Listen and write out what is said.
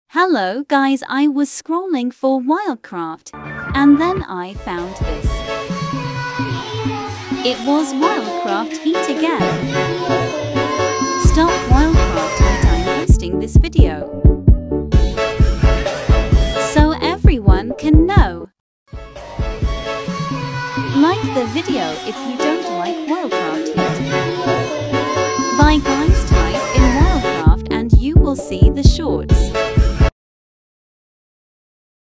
Hello guys, I was scrolling for wildcraft and then I found this. It was wildcraft heat again. Stop wildcraft heat, I'm posting this video so everyone can know. Like the video if you